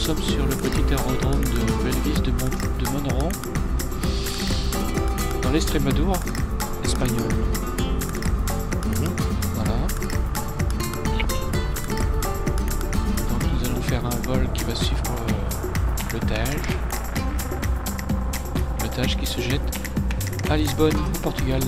sommes sur le petit aérodrome de Belvis de Monoro, dans l'Estrémadure espagnol. Voilà. Donc nous allons faire un vol qui va suivre le Tage qui se jette à Lisbonne, au Portugal.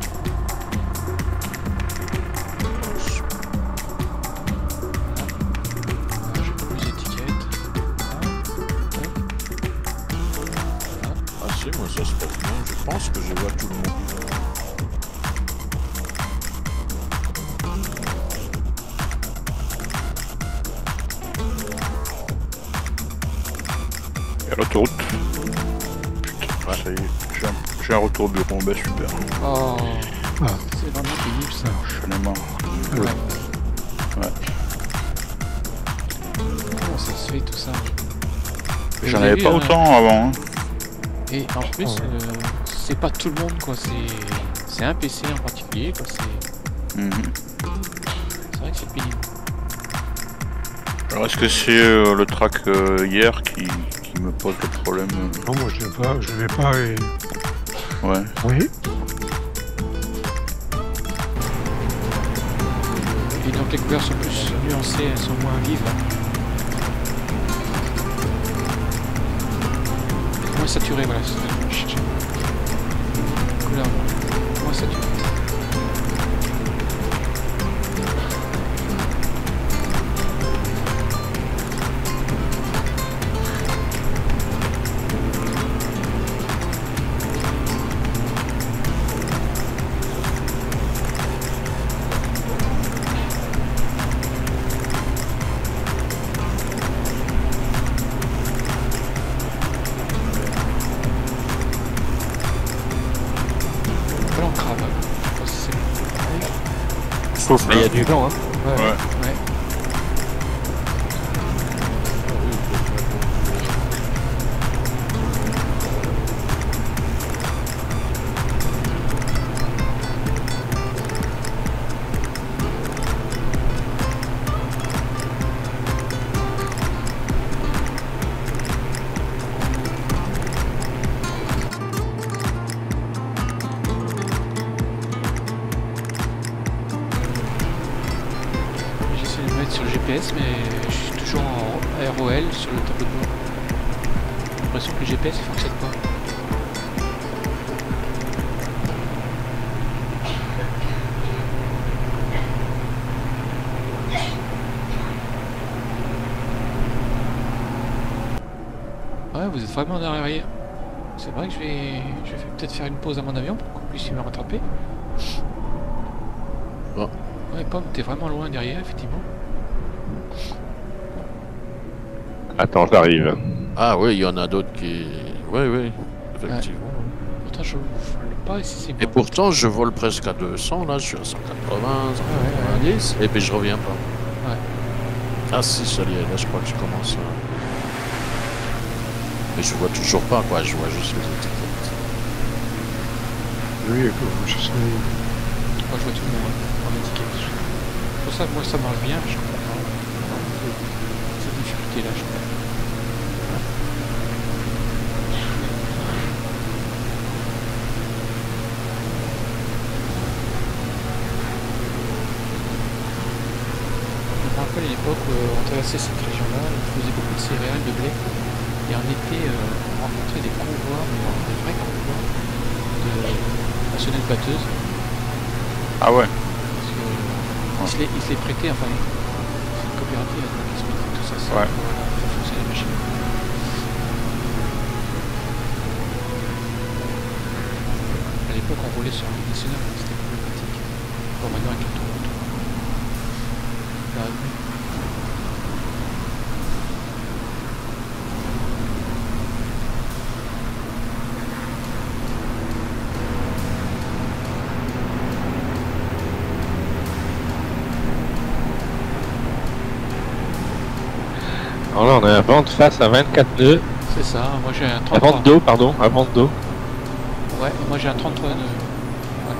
Moi ça se passe bien, je pense que je vois tout le monde. Et l'autoroute. Putain, ouais. Ça y est, j'ai un retour au bureau, bah super. Oh, c'est vraiment pénible ça. J'en ai marre. Ouais. Comment ça se fait tout ça? J'en avais pas autant avant. Hein. Et en plus, c'est pas tout le monde quoi, c'est un PC en particulier quoi, c'est vrai que c'est pénible. Alors est-ce que c'est le track hier qui me pose le problème Non, moi je l'ai pas et... Ouais. Oui. Et donc les couleurs sont plus nuancées, elles sont moins vives. Moins saturé, voilà. Couleur moins saturé. Mais il y a du vent, hein. Ouais. Sur le GPS, mais je suis toujours en ROL sur le tableau de bord. J'ai l'impression que le GPS ne fonctionne pas. Ouais, vous êtes vraiment en arrière. C'est vrai que je vais peut-être faire une pause à mon avion pour qu'on puisse me rattraper. Bon. Ouais, Pomme, t'es vraiment loin derrière, effectivement. Attends, j'arrive. Ah oui, il y en a d'autres qui... Oui, effectivement. Pourtant, je vole pas ici, c'est Et bon. pourtant, je vole presque à 200, là, je suis à 180, 190, et puis je reviens pas. Ouais. Ah si, ça y est, là, je crois que je commence à... Mais je vois toujours pas, quoi, je vois juste les étiquettes. Oui, je sais. Moi, je vois tout le monde en étiquette. Pour ça, moi, ça marche bien, je comprends pas. Cette difficulté-là, je comprends. Je me rappelle à l'époque où on traversait cette région-là, on faisait beaucoup de céréales, de blé, et en été, on rencontrait des convois, mais des vrais convois de nationales batteuses. Ah ouais. Parce que ils se les prêtaient, enfin, c'est une coopérative qui se mettait tout ça, Ouais. pour faire fonctionner la machine. À l'époque, on roulait sur un ligne nationale, c'était plus pratique. Bon, maintenant, avec l'autoroute. Là, oui. Alors là, on a un vent de face à 24 nœuds. C'est ça, moi j'ai un À 33. vent d'eau, pardon, à vent d'eau. Ouais, moi j'ai un 33 nœuds. Ouais.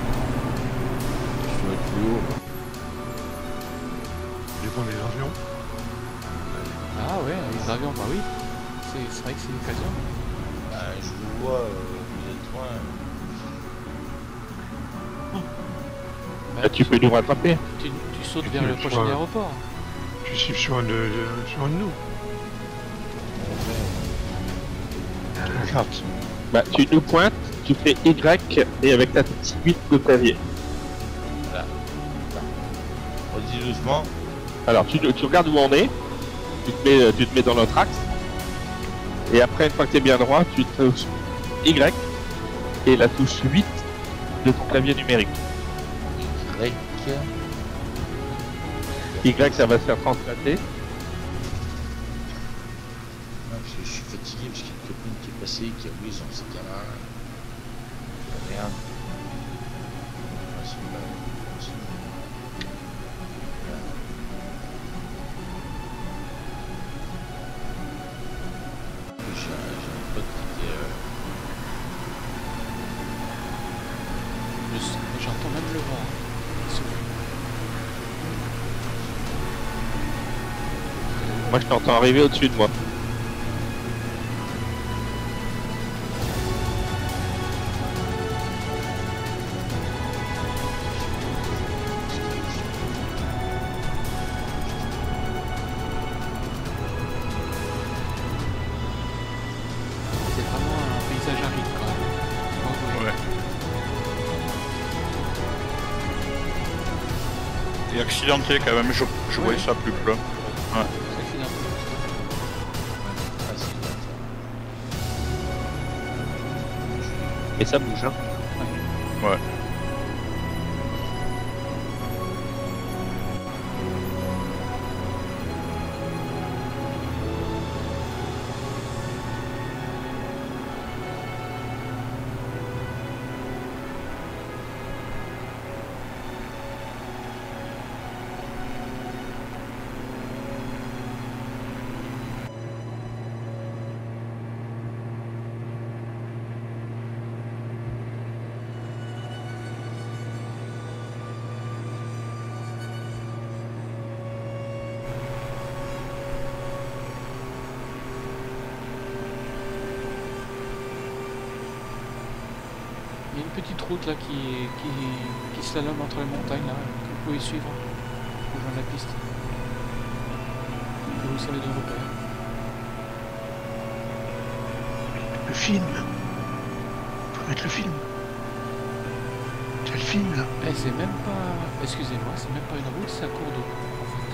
Je dois être plus haut. Du coup, les avions. Ah ouais, ils L'avion, bah oui. C'est vrai que c'est l'occasion. Bah, je le vois, vous êtes loin. Là, tu peux nous rattraper. Tu sautes vers le prochain aéroport. Tu suis sur un de nous. Regarde. Bah, tu nous pointes, tu fais Y et avec ta petite 8 de clavier. Redis doucement. Alors, tu regardes où on est, tu te mets dans notre axe, et après, une fois que tu es bien droit, tu touches Y et la touche 8 de ton clavier numérique. Y, ça va se faire translater. Non, parce que je suis fatigué, parce qu'il y a une copine qui est passée, qui a oublié son petit gamin. Merde. J'ai un pote qui était... J'entends même le vent. Hein. Moi, je t'entends arriver au-dessus de moi. C'est vraiment un paysage aride quand même. Ouais. Et accidenté quand même, je voyais ça plus plat. Ouais. Ça fait un peu. Et ça bouge, hein. Ouais. Il y a une petite route là qui slalome entre les montagnes là, que vous pouvez suivre pour rejoindre la piste. Que vous savez de repère. Le film. Faut mettre le film. Tu as le film là. Eh, c'est même pas... Excusez-moi, c'est même pas une route, c'est un cours d'eau en fait.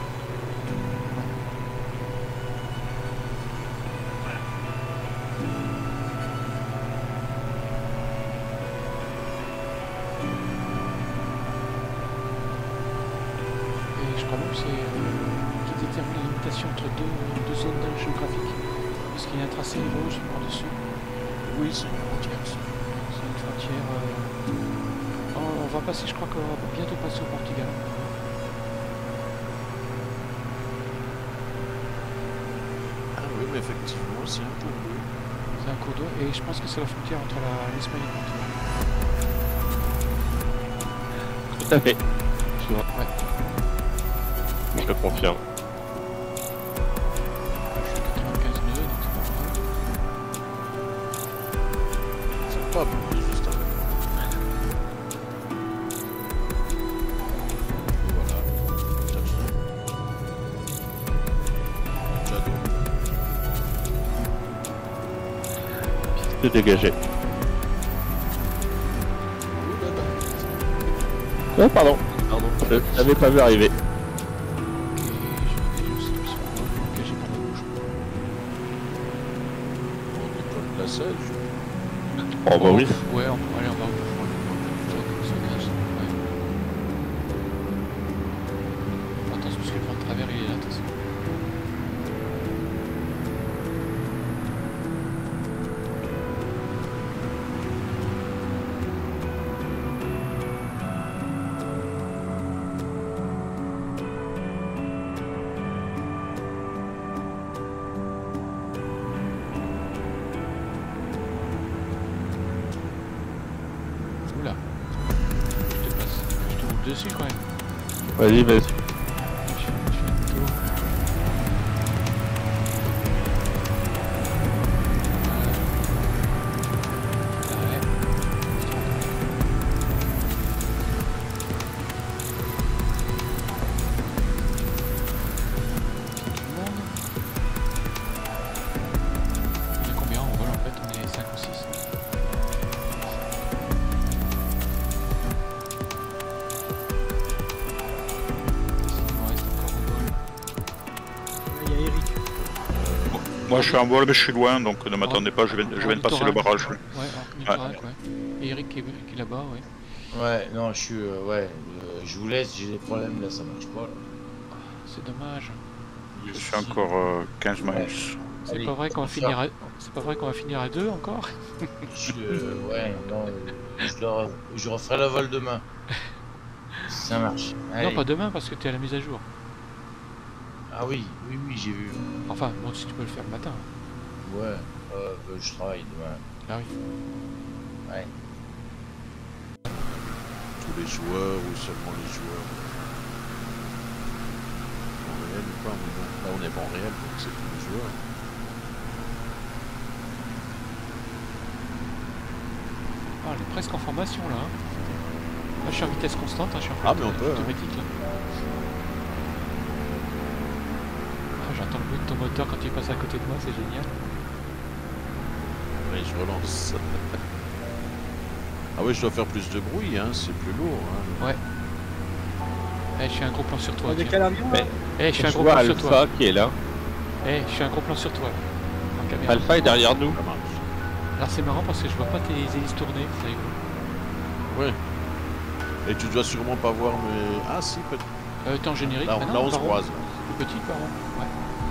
Et je crois même que c'est qui détermine la limitation entre deux zones géographiques. Parce qu'il y a un tracé rouge par-dessus. Oui, c'est une frontière. C'est une frontière... On va passer, je crois qu'on va bientôt passer au Portugal. Ah oui, mais effectivement, c'est un cours d'eau. C'est un cours d'eau et je pense que c'est la frontière entre l'Espagne et le Portugal. Tout à fait. Ouais. Je te confirme. Je fais 95 nœuds, donc c'est pas grave. C'est pas bon, juste après. Voilà. Déjà De dégager. Oh, pardon. Pardon. Je n'avais pas vu arriver. Ok, je vais aussi sur le mode que j'ai pas la bouche. On est comme la selle. Oh bah oui. Ouais, on peut aller en bas. Attention, parce que le point de travers il est là, attention. Oula. Je te passe. Je te roule dessus quand même. Vas-y, vas-y. Je fais un tour. Moi je suis en vol mais je suis loin donc ne m'attendez pas, je viens de passer le barrage. Ouais, ornithorynque, ouais. Et Eric qui est là-bas, ouais. Ouais, non, je suis. Je vous laisse, j'ai des problèmes là, ça marche pas. Là. C'est dommage. Je suis encore 15 miles. C'est Allez, pas vrai qu'on va finir à... C'est pas vrai qu'on va finir à 2 encore. Ouais, non, je referai le vol demain. Ça marche. Allez. Non, pas demain parce que t'es à la mise à jour. Ah oui, j'ai vu. Enfin, bon, si tu peux le faire le matin. Ouais, je travaille demain. Ah oui. Ouais. Tous les joueurs ou seulement les joueurs? En réel ou pas? Mais bon, là on est en réel, donc c'est tous les joueurs. Ah, elle est presque en formation là. Là, je suis en vitesse constante, hein, je suis en Ah, mais on peut, automatique là. Ah, j'entends le bruit de ton moteur quand tu passes à côté de moi, c'est génial. Allez, je relance. Ah oui, je dois faire plus de bruit, hein, c'est plus lourd. Hein. Ouais. Eh, je fais un gros plan sur toi. De tiens. quel avion là Eh, je fais un Je gros vois plan sur toi. Alpha qui est là. Eh, je fais un gros plan sur toi. Là, en caméra. Alpha est derrière nous. Ça marche. Alors c'est marrant parce que je vois pas tes hélices tourner, c'est rigolo. Ouais. Et tu dois sûrement pas voir mes... Ah si, peut-être. T'es en générique Là, maintenant, là on se par croise. contre. Plus petit, par contre. Ouais.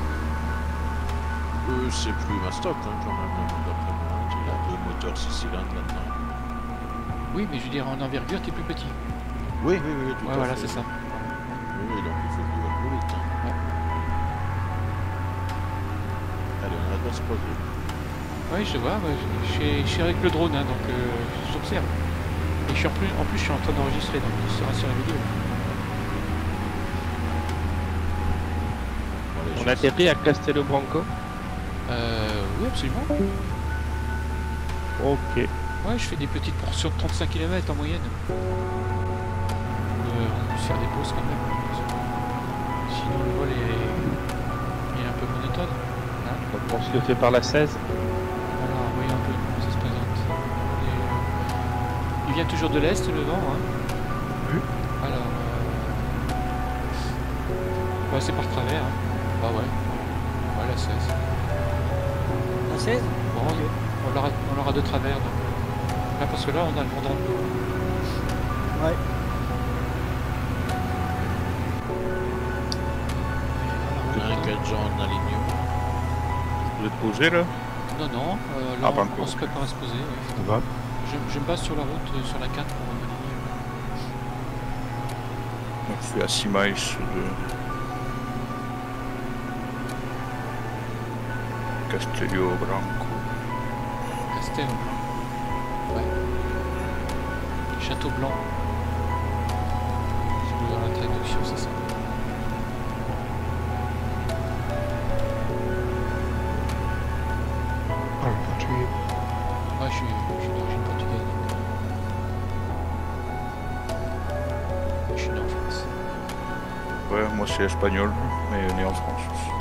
C'est plus mastoc hein, quand même, d'après moi. Il y a 2 moteurs 6 cylindres là-dedans. Oui, mais je veux dire, en envergure, t'es plus petit. Oui, tout Ouais, à voilà, fait. c'est ça. Oui, donc il faut qu'il va plus vite. Hein. Ouais. Allez, on arrête de se croiser. Oui, je vois, ouais, je suis avec le drone, hein, donc j'observe. Et en plus, je suis en train d'enregistrer, donc il sera sur la vidéo. Allez, On atterrit à Castello Branco. Oui, absolument. Ok. Ouais, je fais des petites portions de 35 km en moyenne. On peut faire des pauses quand même. Sinon, le vol est un peu monotone. Hein. Donc on se le fait par la 16. Alors, voyons un peu comment ça se présente. Il vient toujours de l'est, le vent. Hein. Oui. Alors, ouais, c'est par travers. Hein. Ah ouais. Ouais, la 16. La 16 Bon, on l'aura de travers. Donc. Là, parce que là, on a le vent dans le dos. Ouais. On a un gadget en alignement. Vous êtes posé là? Non, là, Ah, pas encore. on se prépare à se poser. Ouais. Ça va. Je me base sur la route, sur la 4 pour m'aligner. Donc je suis à 6 miles de Castello Branco. Castel Blanc. Ouais. Château Blanc. Si vous voulez dans la traduction, c'est ça. Ah, le portugais. Ouais, je suis d'origine portugaise. Donc. Je suis né en France. Ouais, moi c'est espagnol, mais né en France aussi.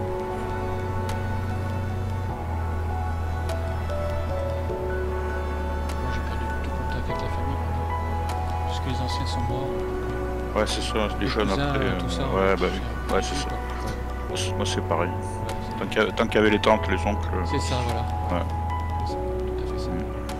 Moi, j'ai perdu tout contact avec la famille maintenant. Puisque les anciens sont morts. Ouais, c'est ça, les jeunes cousins, après. tout ça. Ouais, bah oui, ouais, c'est ça. Moi c'est pareil. Tant qu'il y avait les tantes, les oncles. C'est ça, voilà. Ouais. C'est ça, tout à fait ça.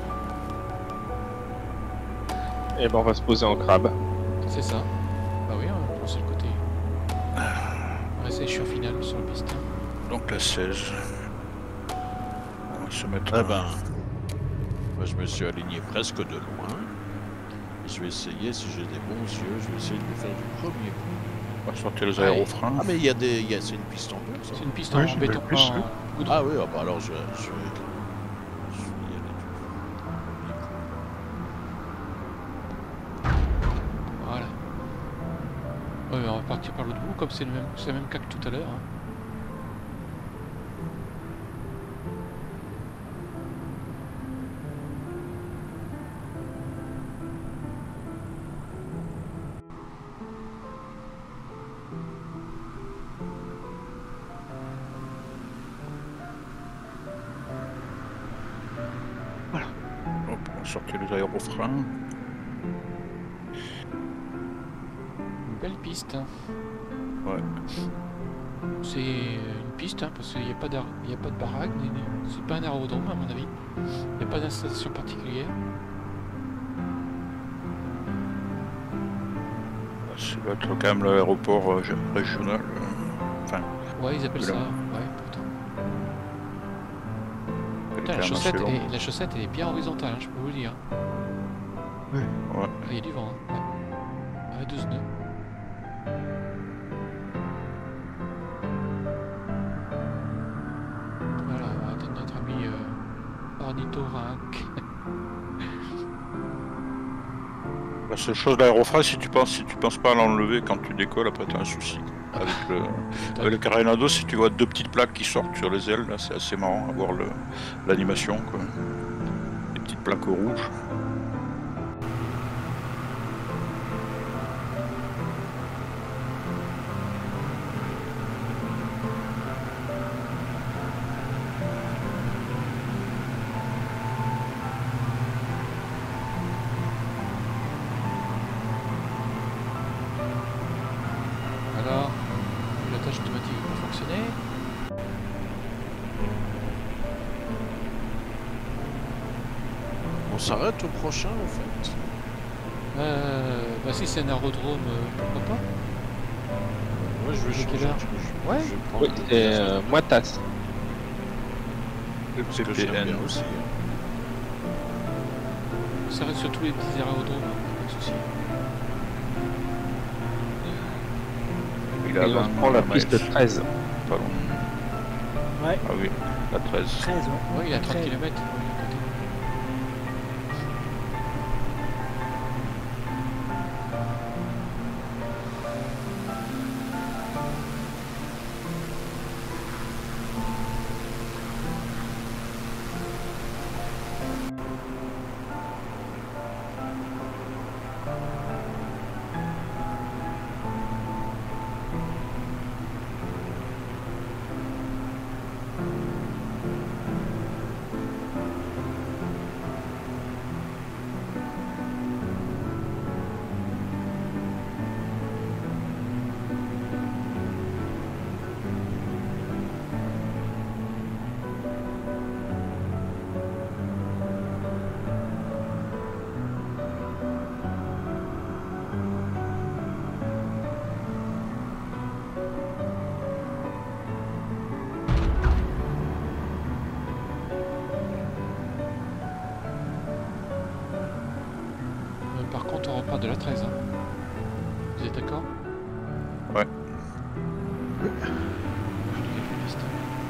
Et ben on va se poser en crabe. C'est ça. Bah oui, c'est le côté. Ouais, je suis en finale sur le piste. Donc la 16. On va se mettre. Eh ben, moi je me suis aligné presque de loin. Je vais essayer, si j'ai des bons yeux, je vais essayer de le faire du premier coup. On va sortir les aérofreins. Ah mais c'est une piste en bleu ça. C'est une piste Ouais, en j'ai béton. vu plus, oui. Goudron. Ah oui, ah bah alors je vais y aller du premier coup. Voilà. Ouais, on va partir par l'autre bout, comme c'est le même cas que tout à l'heure. Hein. Hop, on va sortir les aérofreins. Une belle piste. Hein. Ouais. C'est une piste, hein, parce qu'il n'y a, pas il y a pas de baraque, c'est pas un aérodrome à mon avis. Il n'y a pas d'installation particulière. Ça va être quand même l'aéroport régional. Enfin, Ouais, ils appellent ça. là. Ouais, pourtant. elle est Putain, quand même assez longue. la chaussette, elle est bien horizontale, hein, je peux vous le dire. Ouais. Ah, il y a du vent, hein. Ouais. Ouais, 12 nœuds. Voilà, on va attendre notre ami ornithorynque. La seule chose, l'aérofrein, si tu penses pas à l'enlever quand tu décolles, après t'as un souci. Avec le Carenado, si tu vois deux petites plaques qui sortent sur les ailes, là c'est assez marrant à voir l'animation, quoi. Des petites plaques rouges. Alors, la tâche automatique va fonctionner. On s'arrête au prochain en fait. Bah si c'est un aérodrome, pourquoi pas? Moi je vais À quelle changer. heure? Ouais. Je vais prendre Oui, et moi tasse. parce que j'aime bien aussi. On s'arrête sur tous les petits aérodromes, pas de soucis. Il Et on prend la piste 13. Pas loin. Ouais, Ah oui, la 13. 13, ouais. Ouais, il a 30 13. km. Par contre, on repart de la 13. Hein. Vous êtes d'accord? Ouais. Je vais quelques pistes.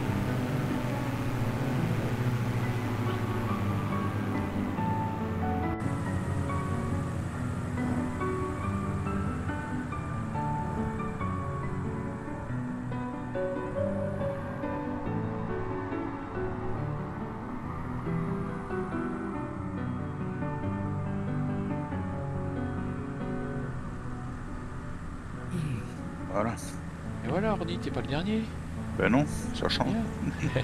Voilà. Et voilà, Orny, t'es pas le dernier. Ben non, ça change. Bien.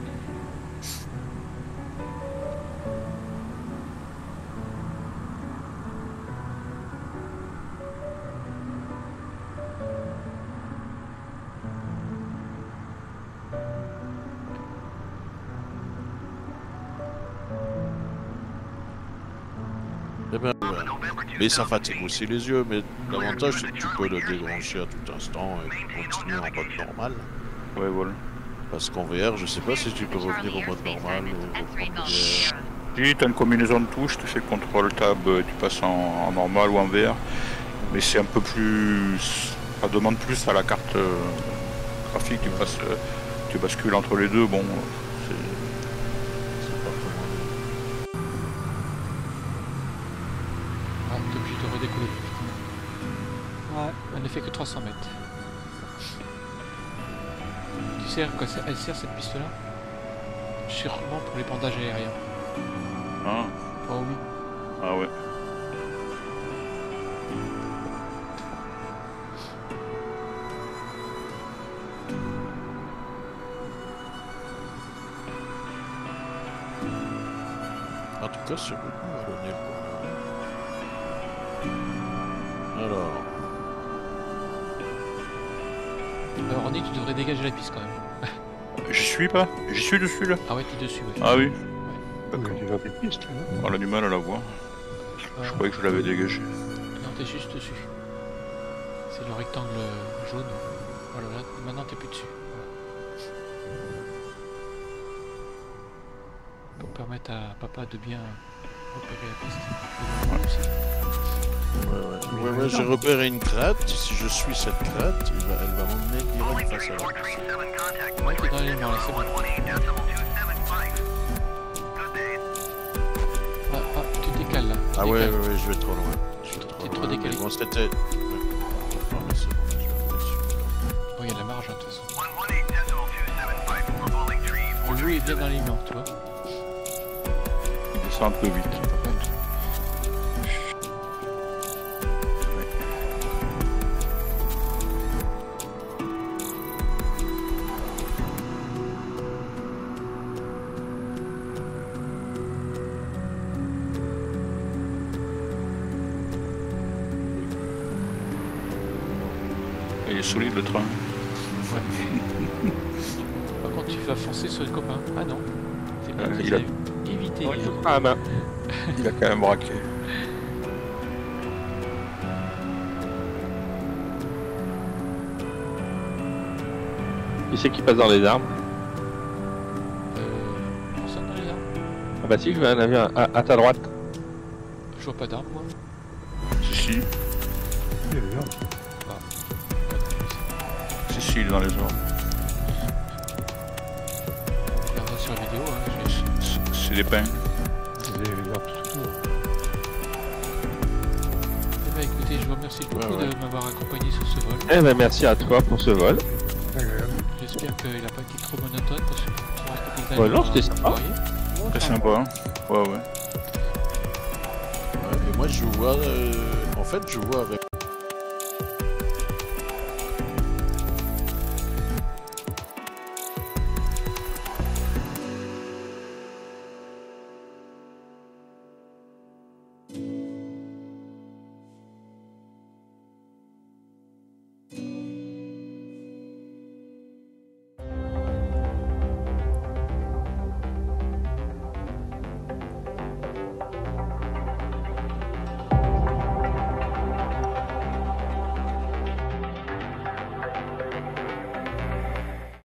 Eh ben, ouais. Mais ça fatigue aussi les yeux, mais l'avantage c'est que tu peux le débrancher à tout instant et continuer en mode normal. Ouais, voilà. Parce qu'en VR, je sais pas si tu peux revenir au mode normal ou reprendre le VR. Si t'as une combinaison de touches, tu fais contrôle tab, tu passes en normal ou en VR. Mais c'est un peu plus... Ça demande plus à la carte graphique, tu bascules entre les deux, bon... C'est pas vraiment bien. Ah, t'es obligé de redécoller plus vite. Ouais. Elle ne fait que 300 mètres. Tu sais à quoi elle sert cette piste-là? Sûrement pour les bandages aériens. Ah, Oh oui. ah ouais. En tout cas, c'est beaucoup vallonné pour moi. Alors. Orny, tu devrais dégager la piste quand même. J'y suis pas. J'y suis dessus là. Ah ouais, t'es dessus, ouais. Ah oui. Il y D'accord. a déjà des pistes, là. On a du mal à la voir. Je croyais que je l'avais dégagé. Non, t'es juste dessus. C'est le rectangle jaune. Voilà, là, maintenant t'es plus dessus. Voilà. Pour permettre à papa de bien repérer la piste. Ouais, j'ai repéré une crête. Si je suis cette crête, elle va m'emmener direct face à la piste. Ouais, t'es dans l'élément là, c'est bon. Ah, tu décales là. Ah ouais, je vais trop loin. T'es trop décalé. Bon, c'était... Ouais. Non, mais c'est bon, je vais dessus. Bon, il y a la marge, hein, de toute façon. Le jeu est bien dans l'élément, tu vois. Il descend un peu vite. Il est solide le train. Ouais. Par contre, tu vas foncer sur le copain. Ah non. C'est bien, Il a- évité. Ouais, je prends la main. Il a quand même braqué. Qui c'est qui passe dans les arbres? Personne dans les arbres. Ah bah si, je vois un avion à ta droite. Je vois pas d'arbres, moi. Si, Il y a des arbres. si, il est dans les arbres. On regardera sur la vidéo, hein. C'est des pins. Il y a des arbres tout autour. Eh ben, écoutez, je vous remercie beaucoup Ouais. de m'avoir accompagné sur ce vol. Eh ben merci à toi pour ce vol. Agréable. J'espère qu'il n'a pas été trop monotone parce que tu restes quelques Ouais, années non, à c'était sympa. travailler. Très sympa. Hein. Ouais. Ouais, et moi, je vois... en fait, je vois avec